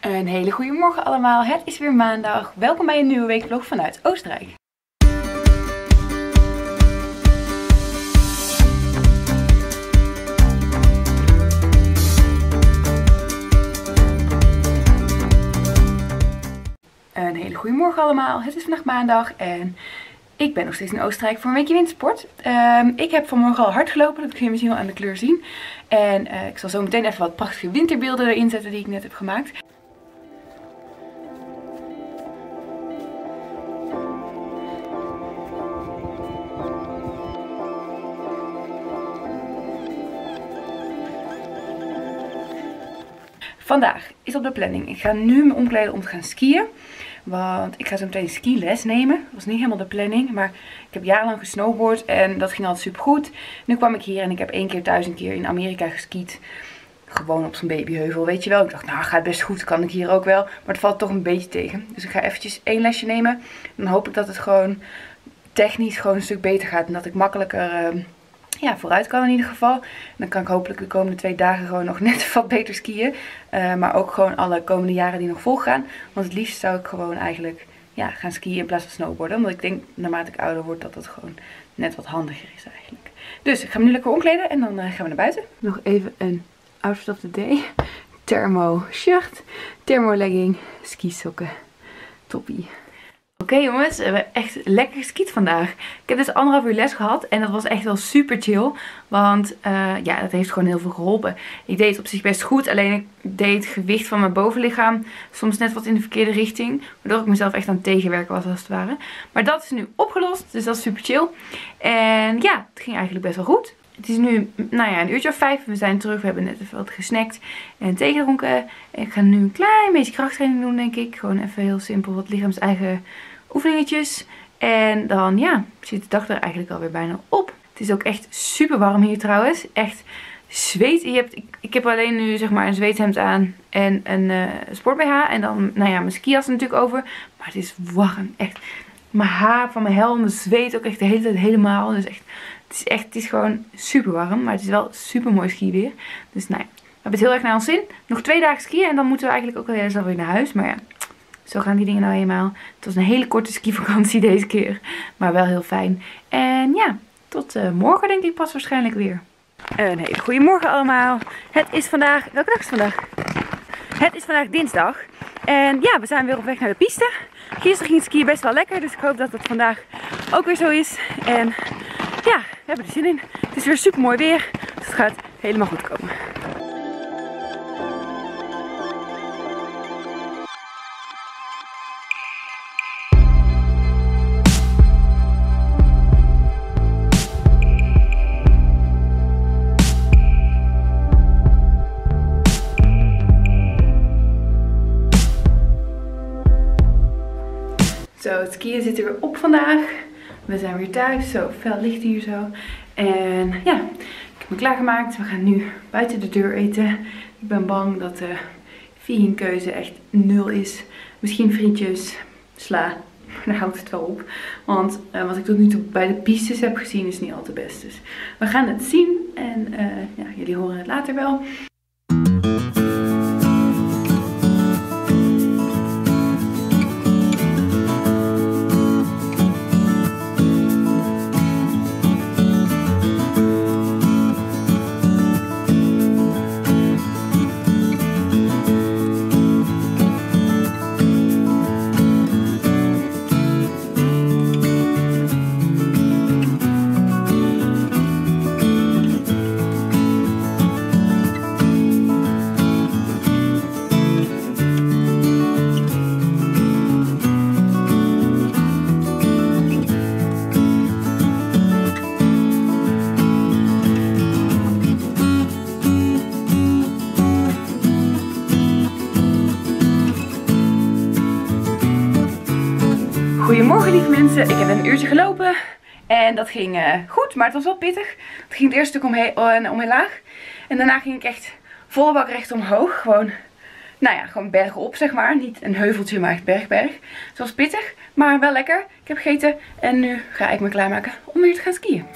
Een hele goede morgen allemaal. Het is weer maandag. Welkom bij een nieuwe weekvlog vanuit Oostenrijk. Een hele goede morgen allemaal. Het is vandaag maandag en ik ben nog steeds in Oostenrijk voor een weekje wintersport. Ik heb vanmorgen al hard gelopen, dat kun je misschien wel aan de kleur zien. En ik zal zo meteen even wat prachtige winterbeelden erin zetten die ik net heb gemaakt. Vandaag is op de planning. Ik ga nu me omkleden om te gaan skiën. Want ik ga zo meteen skiles nemen. Dat was niet helemaal de planning. Maar ik heb jarenlang gesnowboard en dat ging altijd super goed. Nu kwam ik hier en ik heb 1 keer thuis een keer in Amerika geskiet. Gewoon op zo'n babyheuvel, weet je wel. Ik dacht, nou gaat best goed, kan ik hier ook wel. Maar het valt toch een beetje tegen. Dus ik ga eventjes 1 lesje nemen. Dan hoop ik dat het gewoon technisch gewoon een stuk beter gaat. En dat ik makkelijker vooruit kan in ieder geval. En dan kan ik hopelijk de komende 2 dagen gewoon nog net wat beter skiën. Maar ook gewoon alle komende jaren die nog volgaan. Want het liefst zou ik gewoon eigenlijk gaan skiën in plaats van snowboarden. Omdat ik denk, naarmate ik ouder word, dat dat gewoon net wat handiger is eigenlijk. Dus ik ga me nu lekker omkleden en dan gaan we naar buiten. Nog even een outfit of the day. Thermo shirt, thermo legging, skisokken. Toppie. Oké jongens, we hebben echt lekker geskiet vandaag. Ik heb dus 1,5 uur les gehad en dat was echt wel super chill. Want dat heeft gewoon heel veel geholpen. Ik deed het op zich best goed, alleen ik deed het gewicht van mijn bovenlichaam soms net wat in de verkeerde richting. Waardoor ik mezelf echt aan het tegenwerken was als het ware. Maar dat is nu opgelost, dus dat is super chill. En ja, het ging eigenlijk best wel goed. Het is nu, 1 uurtje of 5. We zijn terug. We hebben net even wat gesnackt en thee gedronken. Ik ga nu een klein beetje krachttraining doen, denk ik. Gewoon even heel simpel wat lichaams-eigen oefeningetjes. En dan, zit de dag er eigenlijk alweer bijna op. Het is ook echt super warm hier trouwens. Echt zweet. Ik heb alleen nu zeg maar een zweethemd aan en een sport BH. En dan, mijn skijas natuurlijk over. Maar het is warm. Echt. Mijn haar van mijn helm zweet ook echt de hele tijd helemaal. Dus echt. Het is gewoon super warm, maar het is wel super mooi skiweer. Dus we hebben het heel erg naar ons zin. Nog 2 dagen skiën en dan moeten we eigenlijk ook wel weer naar huis. Maar ja, zo gaan die dingen nou eenmaal. Het was een hele korte skivakantie deze keer, maar wel heel fijn. En ja, tot morgen denk ik pas waarschijnlijk weer. Een hele goede morgen allemaal. Het is vandaag, welke dag is het vandaag? Het is vandaag dinsdag. En ja, we zijn weer op weg naar de piste. Gisteren ging het skiën best wel lekker, dus ik hoop dat het vandaag ook weer zo is. En ja, we hebben er zin in. Het is weer super mooi weer, dus het gaat helemaal goed komen. Zo, het skiën zit er weer op vandaag. We zijn weer thuis, zo fel licht hier zo. En ja, ik heb me klaargemaakt. We gaan nu buiten de deur eten. Ik ben bang dat de vegankeuze echt 0 is. Misschien frietjes, sla, maar daar houdt het wel op. Want wat ik tot nu toe bij de pistes heb gezien is niet al te best. Dus we gaan het zien en jullie horen het later wel. Goedemorgen lieve mensen, ik heb een uurtje gelopen en dat ging goed, maar het was wel pittig. Het ging het eerste stuk omlaag en daarna ging ik echt volle bak recht omhoog. Gewoon, gewoon bergop zeg maar, niet een heuveltje maar echt berg. Het was pittig, maar wel lekker. Ik heb gegeten en nu ga ik me klaarmaken om weer te gaan skiën.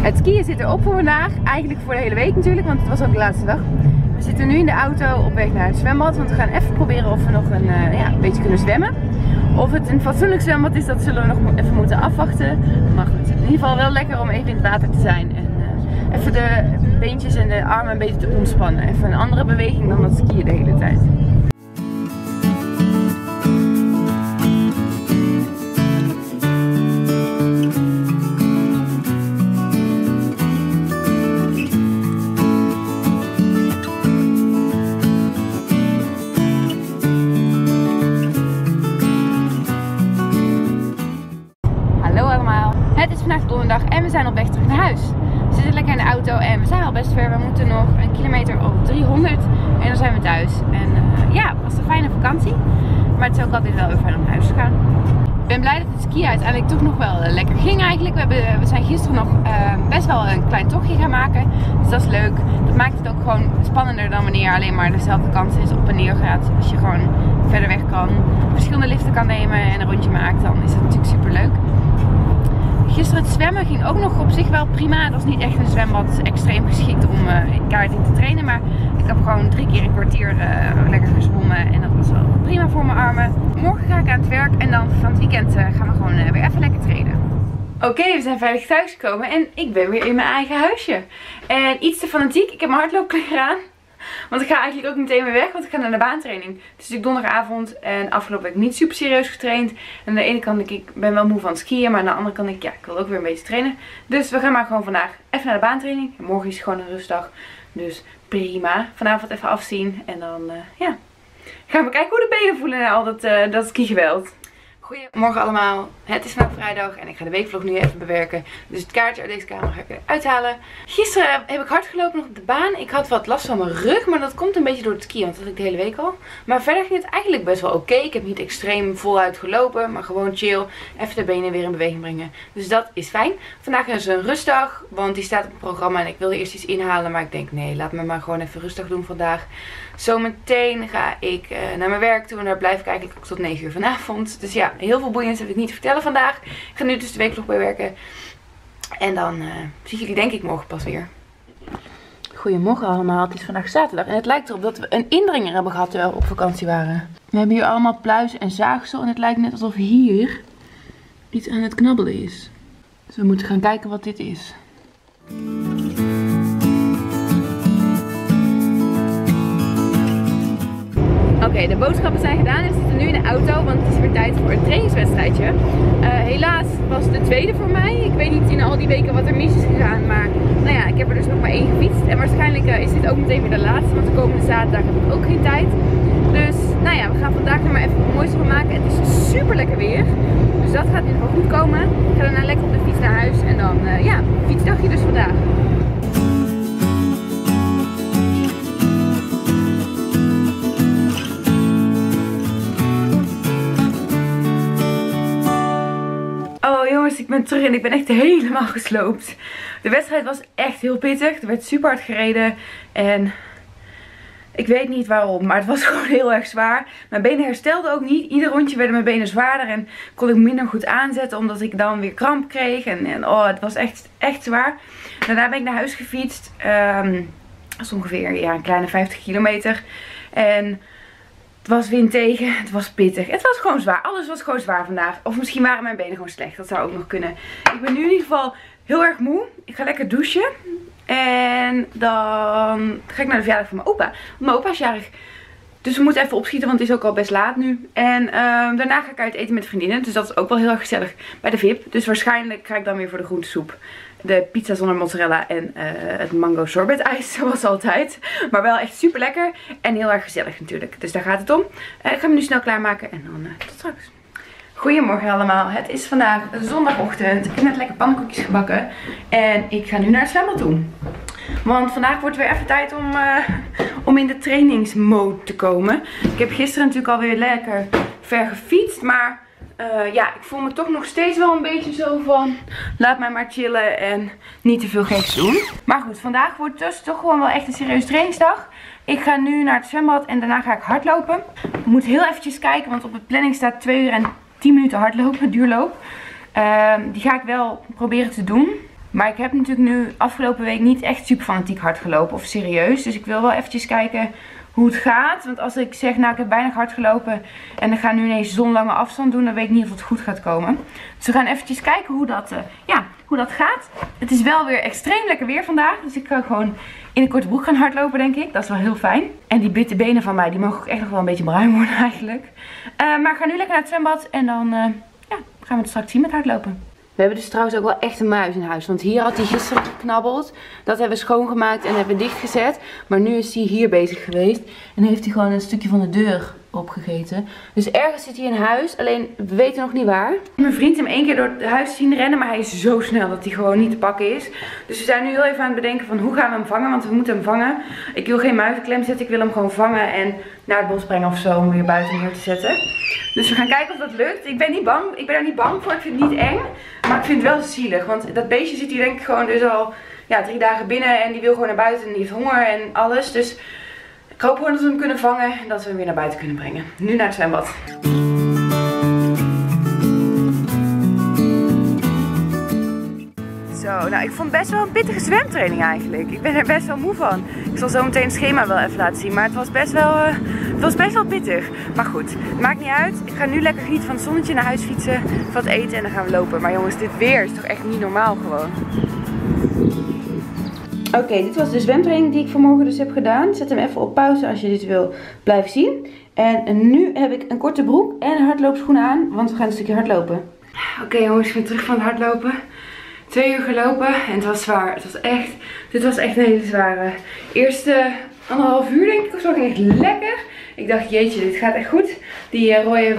Het skiën zit erop voor vandaag. Eigenlijk voor de hele week natuurlijk, want het was ook de laatste dag. We zitten nu in de auto op weg naar het zwembad. Want we gaan even proberen of we nog een beetje kunnen zwemmen. Of het een fatsoenlijk zwembad is, dat zullen we nog even moeten afwachten. Maar goed, in ieder geval wel lekker om even in het water te zijn. En even de beentjes en de armen een beetje te ontspannen. Even een andere beweging dan dat skiën de hele tijd. Het is vandaag donderdag en we zijn op weg terug naar huis. We zitten lekker in de auto en we zijn al best ver. We moeten nog een kilometer of 300 en dan zijn we thuis. En ja, het was een fijne vakantie. Maar het is ook altijd wel weer fijn om naar huis te gaan. Ik ben blij dat het skiën uiteindelijk toch nog wel lekker ging eigenlijk. We zijn gisteren nog best wel een klein tochtje gaan maken. Dus dat is leuk. Dat maakt het ook gewoon spannender dan wanneer je alleen maar dezelfde kant is op en neer gaat. Als je gewoon verder weg kan, verschillende liften kan nemen en een rondje maakt, dan is dat natuurlijk super leuk. Gisteren het zwemmen ging ook nog op zich wel prima. Het was niet echt een zwembad extreem geschikt om karting te trainen. Maar ik heb gewoon 3 keer een kwartier lekker gezwommen. En dat was wel prima voor mijn armen. Morgen ga ik aan het werk en dan van het weekend gaan we gewoon weer even lekker trainen. Oké, we zijn veilig thuisgekomen en ik ben weer in mijn eigen huisje. En iets te fanatiek. Ik heb mijn hardloopkleren aan. Want ik ga eigenlijk ook meteen weer weg, want ik ga naar de baantraining. Het is natuurlijk donderdagavond en afgelopen week niet super serieus getraind. En aan de ene kant ik ben wel moe van het skiën, maar aan de andere kant ik wil ook weer een beetje trainen. Dus we gaan maar gewoon vandaag even naar de baantraining. En morgen is het gewoon een rustdag, dus prima. Vanavond even afzien en dan gaan we kijken hoe de benen voelen na al dat skigeweld. Goedemorgen allemaal, het is vandaag vrijdag en ik ga de weekvlog nu even bewerken. Dus het kaartje uit deze kamer ga ik eruit halen. Gisteren heb ik hard gelopen nog op de baan. Ik had wat last van mijn rug, maar dat komt een beetje door het skiën, want dat had ik de hele week al. Maar verder ging het eigenlijk best wel oké. Ik heb niet extreem voluit gelopen, maar gewoon chill. Even de benen weer in beweging brengen. Dus dat is fijn. Vandaag is een rustdag, want die staat op het programma en ik wilde eerst iets inhalen. Maar ik denk nee, laat me maar gewoon even rustig doen vandaag. Zometeen ga ik naar mijn werk toe en daar blijf ik eigenlijk ook tot 9 uur vanavond. Dus ja, heel veel boeiends heb ik niet te vertellen vandaag. Ik ga nu dus de weekvlog bewerken. En dan zie ik jullie denk ik morgen pas weer. Goedemorgen allemaal, het is vandaag zaterdag en het lijkt erop dat we een indringer hebben gehad terwijl we op vakantie waren. We hebben hier allemaal pluis en zaagsel en het lijkt net alsof hier iets aan het knabbelen is. Dus we moeten gaan kijken wat dit is. Oké, de boodschappen zijn gedaan en we zitten nu in de auto, want het is weer tijd voor een trainingswedstrijdje. Helaas was de tweede voor mij. Ik weet niet in al die weken wat er mis is gegaan, maar nou ja, ik heb er dus nog maar 1 gefietst. En waarschijnlijk is dit ook meteen weer de laatste, want de komende zaterdag heb ik ook geen tijd. Dus nou ja, we gaan vandaag er maar even wat moois van maken. Het is super lekker weer, dus dat gaat in ieder geval goed komen. Ik ga daarna lekker op de fiets naar huis en dan fietsdagje dus vandaag. Oh jongens, ik ben terug en ik ben echt helemaal gesloopt. De wedstrijd was echt heel pittig. Er werd super hard gereden. En ik weet niet waarom, maar het was gewoon heel erg zwaar. Mijn benen herstelden ook niet. Ieder rondje werden mijn benen zwaarder en kon ik minder goed aanzetten. Omdat ik dan weer kramp kreeg. En oh, het was echt zwaar. Daarna ben ik naar huis gefietst. Dat is ongeveer een kleine 50 kilometer. En het was wind tegen, het was pittig. Het was gewoon zwaar. Alles was gewoon zwaar vandaag. Of misschien waren mijn benen gewoon slecht. Dat zou ook nog kunnen. Ik ben nu in ieder geval heel erg moe. Ik ga lekker douchen. En dan ga ik naar de verjaardag van mijn opa. Want mijn opa is jarig. Dus we moeten even opschieten, want het is ook al best laat nu. En daarna ga ik uit eten met vriendinnen. Dus dat is ook wel heel erg gezellig bij de VIP. Dus waarschijnlijk ga ik dan weer voor de groentesoep. De pizza zonder mozzarella en het mango sorbet ijs zoals altijd. Maar wel echt super lekker en heel erg gezellig natuurlijk. Dus daar gaat het om. Ik ga me nu snel klaarmaken en dan tot straks. Goedemorgen allemaal. Het is vandaag zondagochtend. Ik heb net lekker pannenkoekjes gebakken. En ik ga nu naar het zwembad toe. Want vandaag wordt weer even tijd om in de trainingsmode te komen. Ik heb gisteren natuurlijk alweer lekker ver gefietst. Maar ik voel me toch nog steeds wel een beetje zo van laat mij maar chillen en niet te veel geks doen. Maar goed, vandaag wordt dus toch gewoon wel echt een serieuze trainingsdag. Ik ga nu naar het zwembad en daarna ga ik hardlopen. Ik moet heel eventjes kijken, want op de planning staat 2 uur en 10 minuten hardlopen, duurloop. Die ga ik wel proberen te doen. Maar ik heb natuurlijk nu afgelopen week niet echt super fanatiek hard gelopen of serieus. Dus ik wil wel eventjes kijken hoe het gaat. Want als ik zeg, nou ik heb weinig hard gelopen en ik ga nu ineens zo'n lange afstand doen, dan weet ik niet of het goed gaat komen. Dus we gaan eventjes kijken hoe dat gaat. Het is wel weer extreem lekker weer vandaag. Dus ik ga gewoon in een korte broek gaan hardlopen, denk ik. Dat is wel heel fijn. En die bitte benen van mij, die mogen ook echt nog wel een beetje bruin worden eigenlijk. Maar ik ga nu lekker naar het zwembad en dan gaan we het straks zien met hardlopen. We hebben dus trouwens ook wel echt een muis in huis. Want hier had hij gisteren geknabbeld. Dat hebben we schoongemaakt en hebben dichtgezet. Maar nu is hij hier bezig geweest. En heeft hij gewoon een stukje van de deur opgegeten. Dus ergens zit hij in huis. Alleen we weten nog niet waar. Mijn vriend hem 1 keer door het huis zien rennen. Maar hij is zo snel dat hij gewoon niet te pakken is. Dus we zijn nu heel even aan het bedenken van hoe gaan we hem vangen. Want we moeten hem vangen. Ik wil geen muizenklem zetten. Ik wil hem gewoon vangen en naar het bos brengen of zo. Om weer buiten neer te zetten. Dus we gaan kijken of dat lukt. Ik ben niet bang. Ik ben er niet bang voor. Ik vind het niet eng. Maar ik vind het wel zielig. Want dat beestje zit hier denk ik gewoon dus al 3 dagen binnen. En die wil gewoon naar buiten. En die heeft honger en alles. Dus ik hoop gewoon dat we hem kunnen vangen. En dat we hem weer naar buiten kunnen brengen. Nu naar het zwembad. Zo, nou ik vond het best wel een pittige zwemtraining eigenlijk. Ik ben er best wel moe van. Ik zal zo meteen het schema wel even laten zien. Maar het was best wel pittig. Maar goed, maakt niet uit. Ik ga nu lekker genieten van het zonnetje, naar huis fietsen, wat eten en dan gaan we lopen. Maar jongens, dit weer is toch echt niet normaal gewoon. Oké, dit was de zwemtraining die ik vanmorgen dus heb gedaan. Zet hem even op pauze als je dit wil blijven zien. En nu heb ik een korte broek en hardloopschoenen aan, want we gaan een stukje hardlopen. Oké, jongens, ik ben terug van het hardlopen. 2 uur gelopen en het was zwaar. Dit was echt een hele zware. Eerste 1,5 uur denk ik of zo ging echt lekker. Ik dacht jeetje, dit gaat echt goed. Die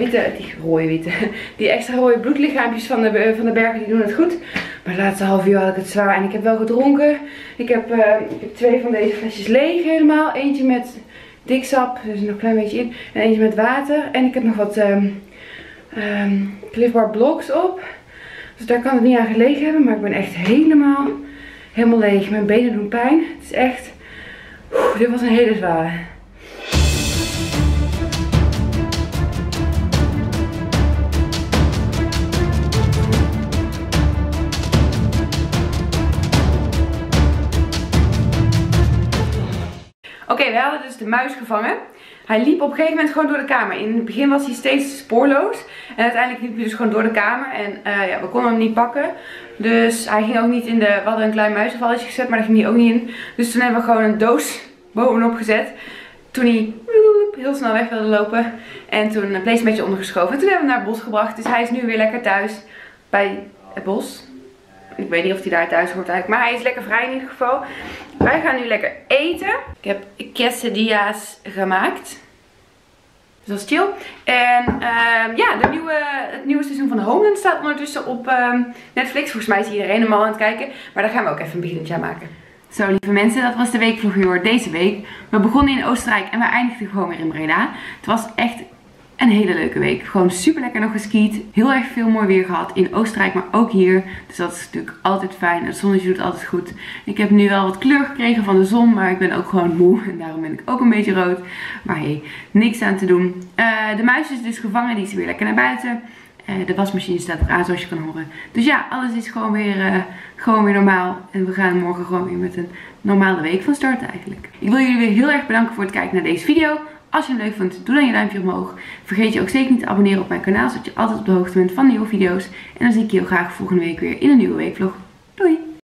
die extra rode bloedlichaampjes van de bergen die doen het goed. Maar de laatste half uur had ik het zwaar en ik heb wel gedronken. Ik heb 2 van deze flesjes leeg helemaal. Eentje met diksap, dus nog een klein beetje in. En eentje met water. En ik heb nog wat Clif Bar Blocks op. Dus daar kan het niet aan gelegen hebben, maar ik ben echt helemaal leeg. Mijn benen doen pijn. Het is echt, dit was een hele zware. Oké, we hadden dus de muis gevangen. Hij liep op een gegeven moment gewoon door de kamer. In het begin was hij steeds spoorloos. En uiteindelijk liep hij dus gewoon door de kamer. En we konden hem niet pakken. Dus hij ging ook niet in de... We hadden een klein muizenvalletje gezet, maar daar ging hij ook niet in. Dus toen hebben we gewoon een doos bovenop gezet. Toen hij heel snel weg wilde lopen. En toen een vlees een beetje ondergeschoven. En toen hebben we hem naar het bos gebracht. Dus hij is nu weer lekker thuis bij het bos. Ik weet niet of hij daar thuis hoort eigenlijk. Maar hij is lekker vrij in ieder geval. Wij gaan nu lekker eten. Ik heb quesadillas gemaakt. Dus dat is chill. En het nieuwe seizoen van Homeland staat ondertussen op Netflix. Volgens mij is iedereen hem al aan het kijken. Maar daar gaan we ook even een beginnetje aan maken. Zo lieve mensen, dat was de weekvlog weer deze week. We begonnen in Oostenrijk en we eindigden gewoon weer in Breda. Het was echt een hele leuke week. Gewoon super lekker nog geskiet. Heel erg veel mooi weer gehad in Oostenrijk, maar ook hier. Dus dat is natuurlijk altijd fijn. Het zonnetje doet altijd goed. Ik heb nu wel wat kleur gekregen van de zon, maar ik ben ook gewoon moe. En daarom ben ik ook een beetje rood. Maar hey, niks aan te doen. De muis is dus gevangen, die is weer lekker naar buiten. De wasmachine staat ook aan, zoals je kan horen. Dus ja, alles is gewoon weer normaal. En we gaan morgen gewoon weer met een normale week van starten eigenlijk. Ik wil jullie weer heel erg bedanken voor het kijken naar deze video. Als je hem leuk vond, doe dan je duimpje omhoog. Vergeet je ook zeker niet te abonneren op mijn kanaal, zodat je altijd op de hoogte bent van nieuwe video's. En dan zie ik je heel graag volgende week weer in een nieuwe weekvlog. Doei!